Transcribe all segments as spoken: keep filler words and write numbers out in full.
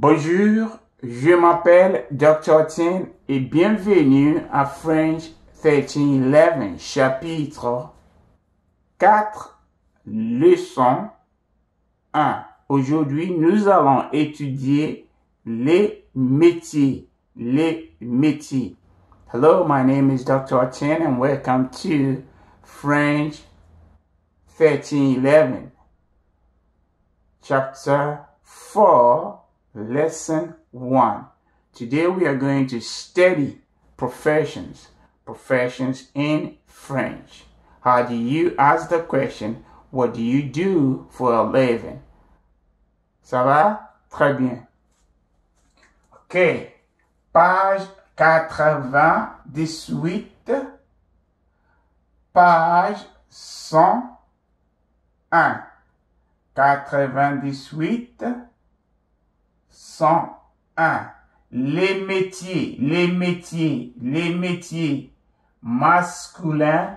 Bonjour, je m'appelle docteur Tien et bienvenue à French thirteen eleven, chapitre quatre, leçon un. Aujourd'hui, nous allons étudier les métiers, les métiers. Hello, my name is doctor Tien and welcome to French thirteen eleven, chapter four. Lesson one. Today we are going to study professions, professions in French. How do you ask the question, what do you do for a living? Ça va? Très bien. Ok. Page quatre-vingt-dix-huit. Page cent un. quatre-vingt-dix-huit. cent un. Les métiers, les métiers, les métiers masculins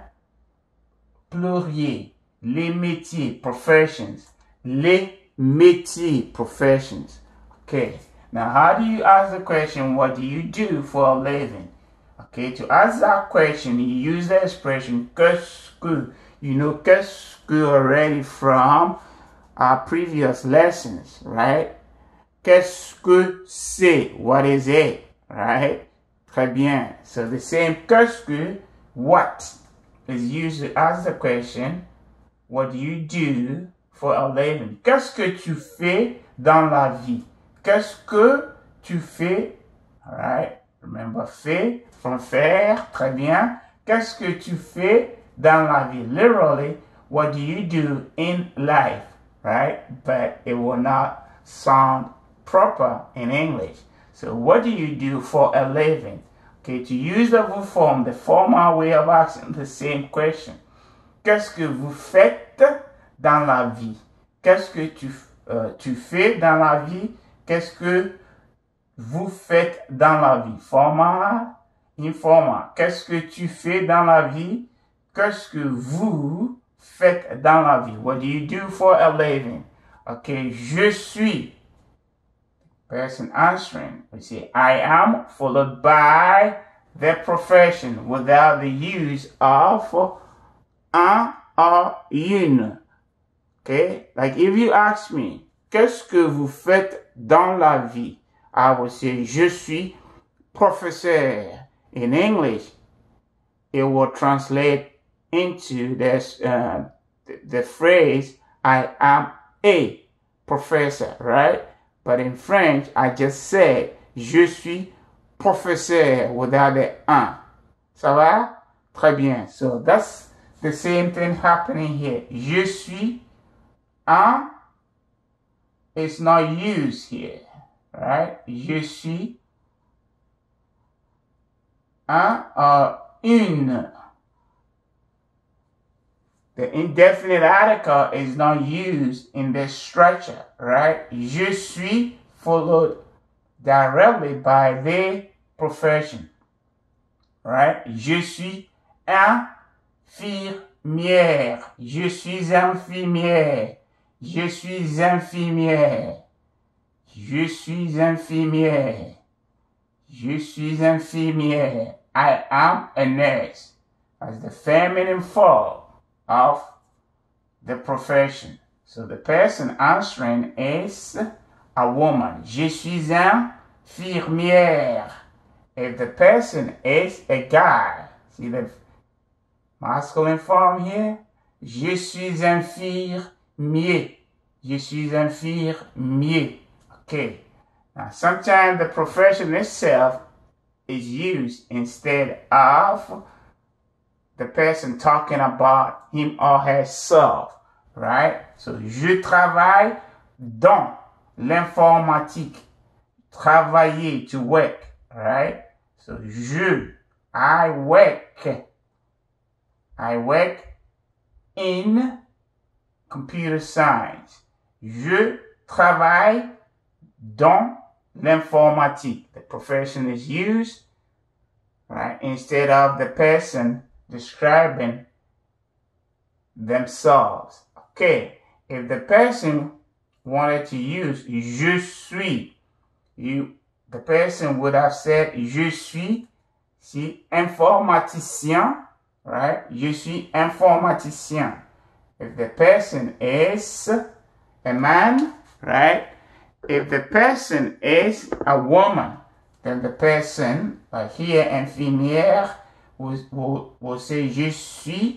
pluriel. Les métiers, professions. Les métiers, professions. Okay. Now, how do you ask the question, what do you do for a living? Okay, to ask that question, you use the expression qu'est-ce que. You know qu'est-ce que already from our previous lessons, right? Qu'est-ce que c'est? What is it? Right? Très bien. So the same qu'est-ce que, what, is used to ask the question, what do you do for a living? Qu'est-ce que tu fais dans la vie? Qu'est-ce que tu fais? Alright? Remember, fait, from faire. Très bien. Qu'est-ce que tu fais dans la vie? Literally, what do you do in life? Right? But it will not sound proper in English. So what do you do for a living? Okay, to use the verb form, the formal way of asking the same question. Qu'est-ce que vous faites dans la vie? Qu'est-ce que tu, euh, tu fais dans la vie? Qu'est-ce que vous faites dans la vie? Formal, informal. Qu'est-ce que tu fais dans la vie? Qu'est-ce que vous faites dans la vie? What do you do for a living? Okay, je suis. Person answering, we say I am followed by the profession without the use of un or une. Okay, like if you ask me, qu'est-ce que vous faites dans la vie? I will say, je suis professeur. In English, it will translate into this, uh, the, the phrase, I am a professor, right? But in French, I just said, je suis professeur without the un. Ça va? Très bien. So that's the same thing happening here. Je suis un is not used here, right? Je suis un or une. The indefinite article is not used in this structure, right? Je suis followed directly by the profession, right? Je suis infirmière. Je suis infirmière. Je suis infirmière. Je suis infirmière. Je suis infirmière. I am a nurse. As the feminine form of the profession. So the person answering is a woman. Je suis infirmière. If the person is a guy, see the masculine form here? Je suis infirmier. Je suis infirmier. Okay. Now sometimes the profession itself is used instead of the person talking about him or herself, right? So, je travaille dans l'informatique. Travailler, to work, right? So, je, I work. I work in computer science. Je travaille dans l'informatique. The profession is used, right? Instead of the person describing themselves. Okay, if the person wanted to use je suis, you, the person would have said, je suis, si, informaticien, right? Je suis informaticien. If the person is a man, right? If the person is a woman, then the person, uh, here, infirmière, will, will, will say, je suis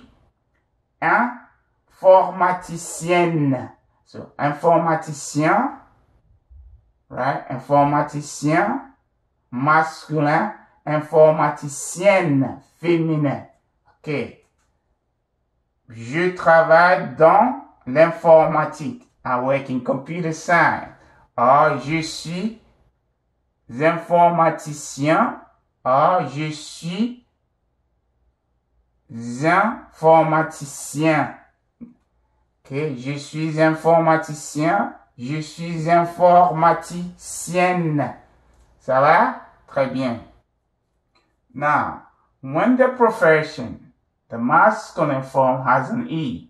informaticienne. So, informaticien, right? Informaticien, masculin, informaticienne, féminin. OK. Je travaille dans l'informatique. I work in computer science. Or, je suis informaticien. Or, je suis informaticien. OK. Je suis informaticien. Je suis informaticienne. Ça va? Très bien. Now, when the profession, the masculine form has an E,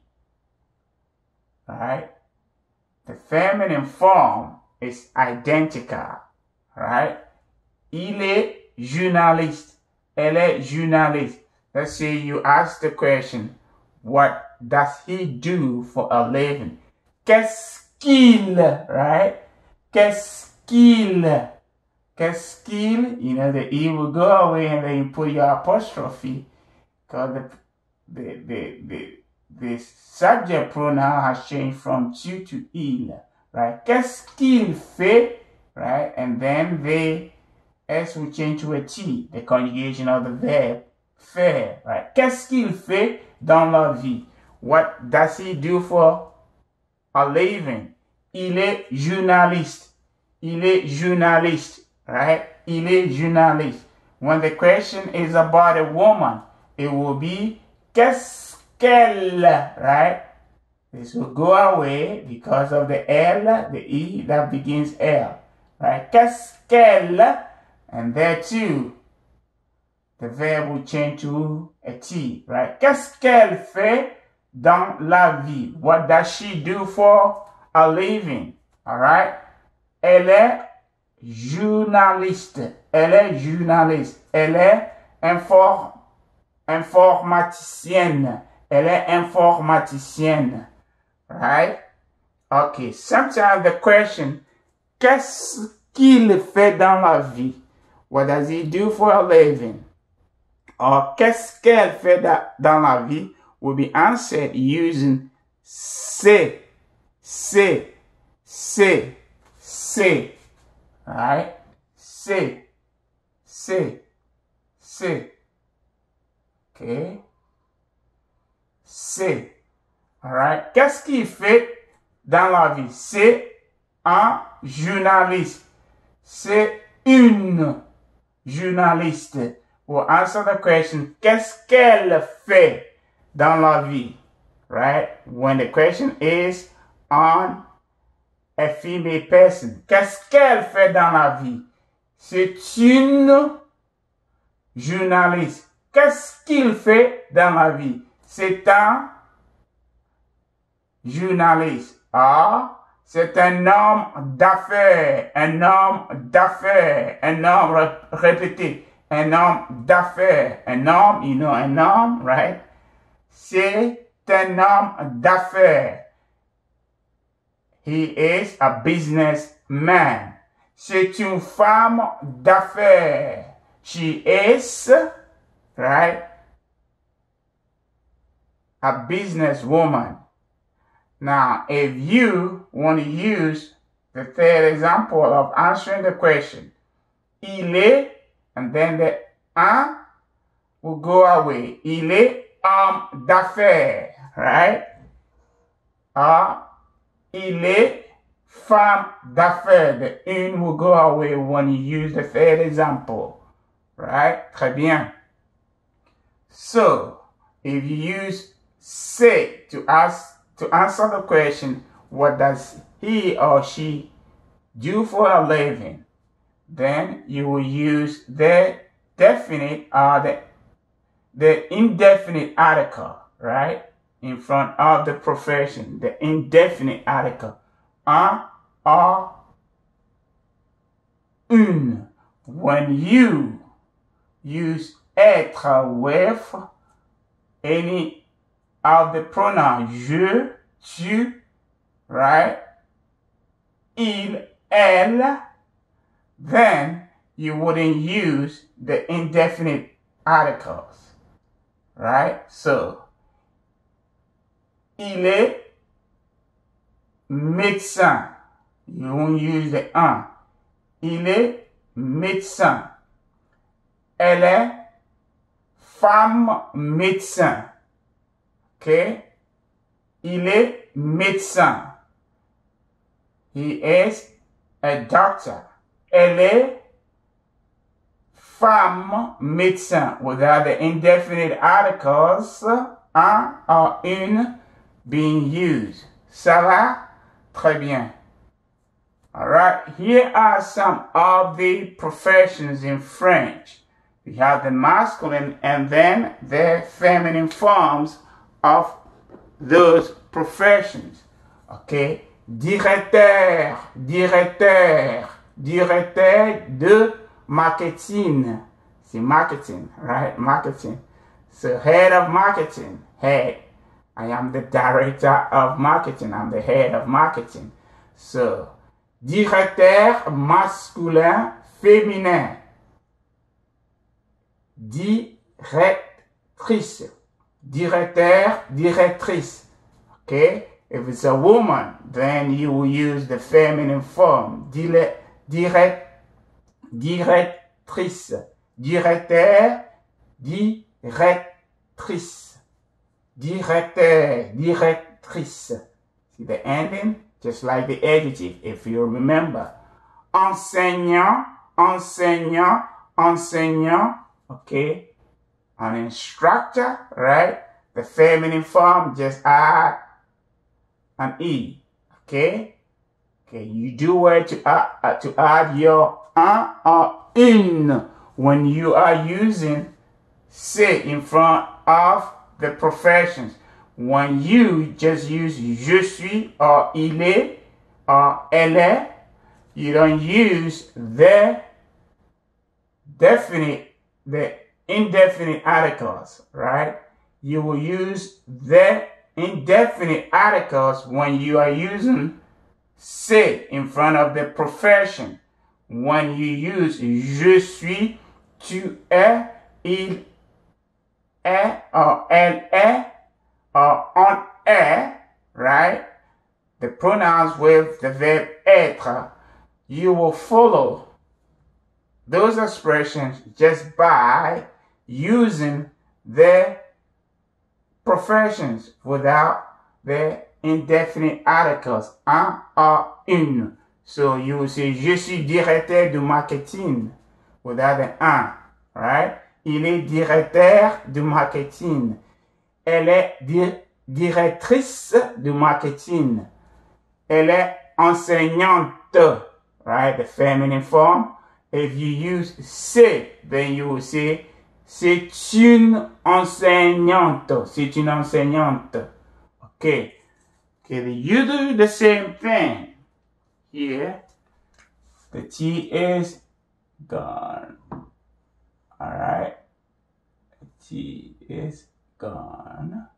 right? The feminine form is identical, right? Il est journaliste. Elle est journaliste. Let's say you ask the question, what does he do for a living? Qu'est-ce qu'il, right? Qu'est-ce qu'il? Qu'est-ce qu'il? You know, the E will go away and then you put your apostrophe because the, the, the, the, the subject pronoun has changed from tu to il, right? Qu'est-ce qu'il fait, right? And then the S will change to a T, the conjugation of the verb faire, right? Qu'est-ce qu'il fait dans la vie? What does he do for a living? Il est journaliste. Il est journaliste, right? Il est journaliste. When the question is about a woman, it will be qu'est-ce qu'elle, right? This will go away because of the L, the E that begins L, right? Qu'est-ce qu'elle? And there too, the verb will change to a T, right? Qu'est-ce qu'elle fait dans la vie? What does she do for a living? All right? Elle est journaliste. Elle est journaliste. Elle est infor informaticienne. Elle est informaticienne. Right? Okay. Sometimes the question, qu'est-ce qu'il fait dans la vie? What does he do for a living? Or qu'est-ce qu'elle fait dans la vie will be answered using c'est, c'est, c'est, c'est. Right? C'est, c'est, c'est. Okay? C'est. Alright? Qu'est-ce qu'il fait dans la vie? C'est un journaliste. C'est une journaliste. We'll answer the question, qu'est-ce qu'elle fait dans la vie? Right? When the question is on a female person. Qu'est-ce qu'elle fait dans la vie? C'est une journaliste. Qu'est-ce qu'il fait dans la vie? C'est un journaliste. Ah, c'est un homme d'affaires. Un homme d'affaires. Un homme, répété. Un homme d'affaires. Un homme, you know, un homme, right? C'est un homme d'affaires. He is a businessman. C'est une femme d'affaires. She is, right, a businesswoman. Now, if you want to use the third example of answering the question, il est, and then the un will go away. Il est homme d'affaires, right? Ah. Il est femme d'affaires. The une will go away when you use the third example. Right? Très bien. So, if you use say to ask to answer the question, what does he or she do for a living? Then you will use the definite or the, the indefinite article, right? In front of the profession, the indefinite article. Un, a, une. When you use être with any of the pronouns je, tu, right? Il, elle, then you wouldn't use the indefinite articles, right? So, il est médecin. You won't use the un. Il est médecin. Elle est femme médecin. Okay? Il est médecin. He is a doctor. Elle est femme médecin without the indefinite articles un or une being used. Ça va? Très bien. All right, here are some of the professions in French. We have the masculine and then the feminine forms of those professions. Okay, directeur, directeur, directeur de marketing. C'est marketing, right? Marketing. So head of marketing, head. I am the director of marketing. I'm the head of marketing. So, directeur masculin, féminin. Directrice. Directeur, directrice. Okay? If it's a woman, then you will use the feminine form. Dire, direct, directrice. Directeur, directrice. Directeur, directrice. See the ending? Just like the adjective, if you remember. Enseignant, enseignant, enseignant. Okay. An instructor, right? The feminine form, just add an E. Okay. Okay. You do it to add, uh, to add your un or une when you are using c'est in front of the professions. When you just use je suis or il est or elle est, you don't use the definite, the indefinite articles, right? You will use the indefinite articles when you are using c'est in front of the profession. When you use je suis, tu es, il est, or elle est, or on est, right? The pronouns with the verb être, you will follow those expressions just by using the professions without the indefinite articles, un or une. So you will say, je suis directeur du marketing without the un, right? Il est directeur du marketing. Elle est di directrice du marketing. Elle est enseignante, right? The feminine form. If you use c'est, then you will say, c'est une enseignante. C'est une enseignante. Okay. Okay, you do the same thing. Here, the T is gone. Alright. The T is gone.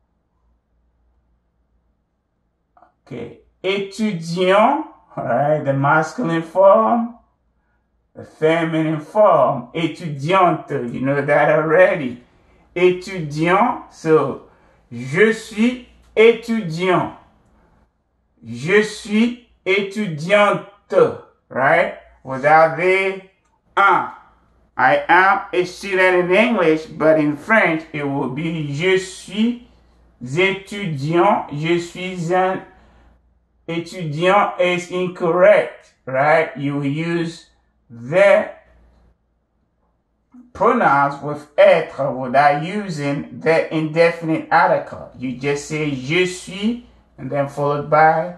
Okay. Étudiant. Alright, the masculine form. The feminine form. Étudiante. You know that already. Étudiant. So, je suis étudiant. Je suis étudiante. Right? Without the un. I am a student in English, but in French, it will be je suis étudiant. Je suis un étudiant is incorrect, right? You will use the pronouns with être without using the indefinite article. You just say je suis and then followed by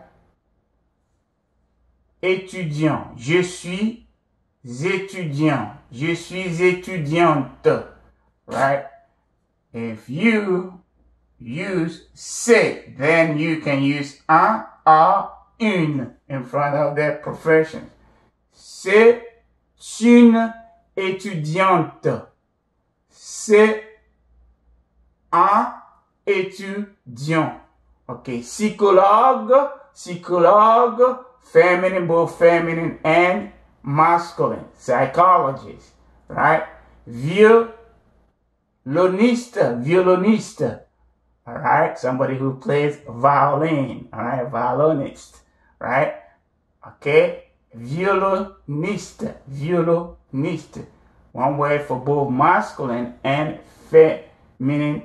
étudiant. Je suis étudiant. Je suis étudiante. Right? If you use c'est, then you can use un or une in front of their profession. C'est une étudiante. C'est un étudiant. Ok, psychologue, psychologue, feminine, both feminine and masculine. Psychologist, right? Violoniste, violoniste. All right, somebody who plays violin. All right, violinist, right? Okay, violoniste, violoniste. One word for both masculine and feminine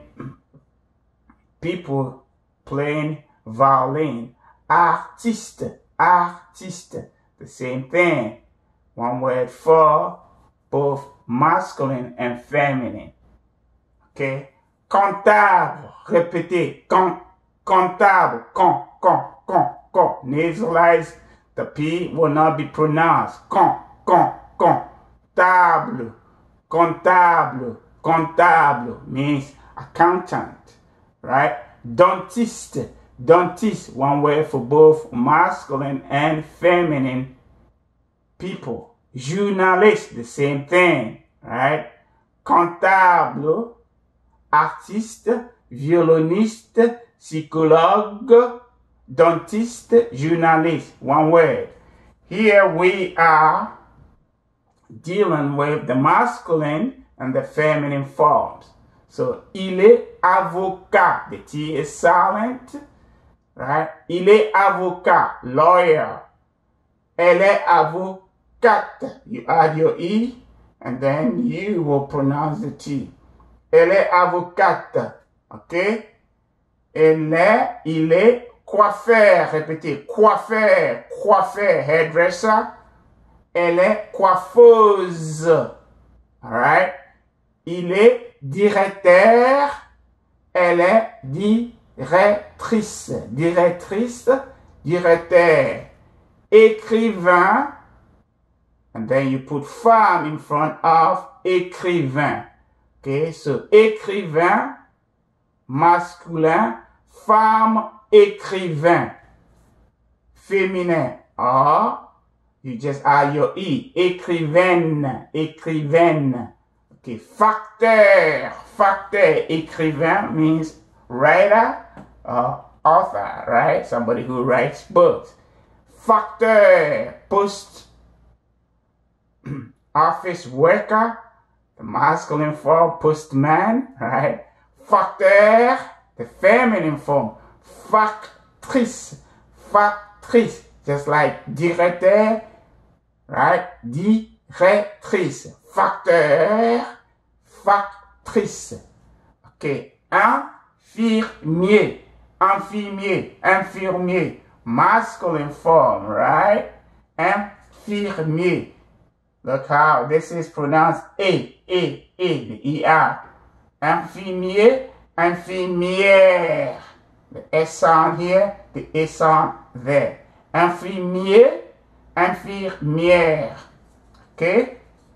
people playing violin. Artiste, artiste, the same thing. One word for both masculine and feminine. Okay. Comptable, répétez, com, comptable, com, com, com, com. Nasalize, the P will not be pronounced. Com, com, com. Table, comptable, comptable means accountant, right? Dentiste, dentiste, one word for both masculine and feminine people. Journalist, the same thing, right? Comptable, artiste, violoniste, psychologue, dentiste, journalist, one word. Here we are dealing with the masculine and the feminine forms. So, il est avocat. The T is silent, right? Il est avocat, lawyer. Elle est avocate. You add your E, and then you will pronounce the T. Elle est avocate, ok? Elle est, il est coiffeur, répétez, coiffeur, coiffeur, hairdresser. Elle est coiffeuse, alright? Il est directeur, elle est directrice, directrice, directeur. Écrivain, and then you put femme in front of écrivain. Okay, so écrivain, masculin, femme, écrivain. Féminin, or you just add your E. Écrivaine, écrivaine. Okay, facteur, facteur, écrivain means writer or author, right? Somebody who writes books. Facteur, post office worker, the masculine form, postman, right? Facteur, the feminine form, factrice, factrice, just like directeur, right? Directrice, facteur, factrice. Ok, infirmier, infirmier, infirmier, masculine form, right? Infirmier. Look how this is pronounced A, A, A, the E R. Infirmier, infirmière. The S sound here, the A sound there. Infirmier, infirmière. Okay?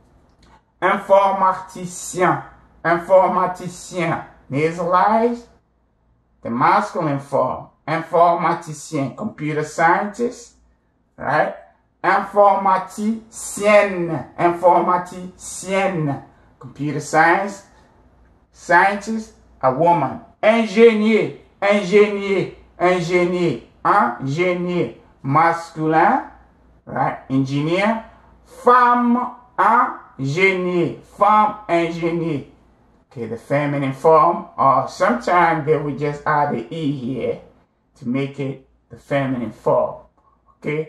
Informaticien, informaticien. Nasalized. The masculine form. Informaticien, computer scientist, right? Informaticienne, informaticienne, computer science, scientist, a woman. Ingénieur, ingénieur, ingénieur, ingénieur, masculin, right? Engineer. Femme, ingénieur, femme, ingénieur. Okay, the feminine form, or sometimes they will just add the E here to make it the feminine form. Okay?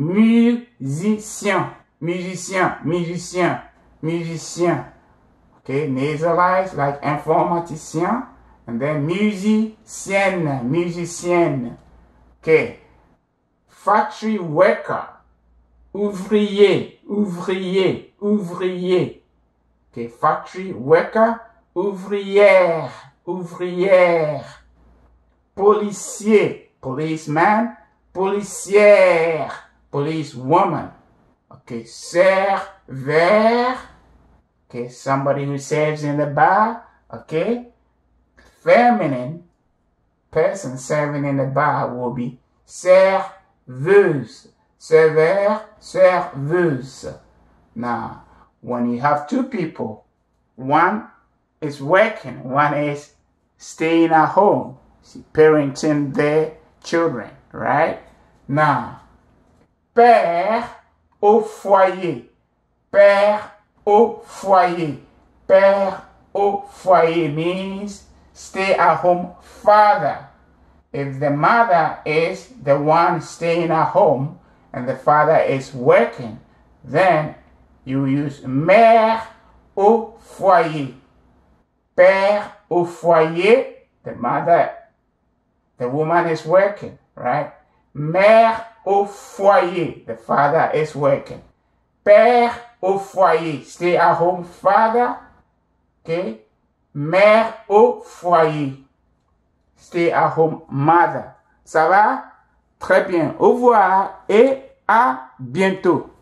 Musicien, musicien, musicien, musicien. Okay, nasalized like informaticien, and then musicienne, musicienne. Okay, factory worker, ouvrier, ouvrier, ouvrier. Okay, factory worker, ouvrière, ouvrière. Policier, policeman, policière, policewoman. Okay, serveur. Okay, somebody who serves in the bar. Okay, feminine person serving in the bar will be serveuse, serveur, serveuse. Now, when you have two people, one is working, one is staying at home, parenting their children, right? Now, père au foyer, père au foyer, père au foyer means stay at home father. If the mother is the one staying at home and the father is working, then you use mère au foyer. Père au foyer, the mother, the woman is working, right? Mère au foyer, the father is working. Père au foyer, stay at home father, okay? Mère au foyer, stay at home mother. Ça va? Très bien. Au revoir et à bientôt.